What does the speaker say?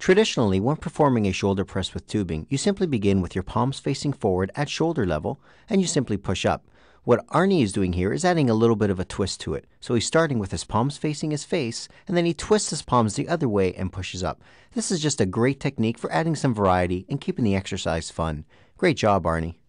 Traditionally, when performing a shoulder press with tubing, you simply begin with your palms facing forward at shoulder level, and you simply push up. What Arnie is doing here is adding a little bit of a twist to it. So he's starting with his palms facing his face, and then he twists his palms the other way and pushes up. This is just a great technique for adding some variety and keeping the exercise fun. Great job, Arnie.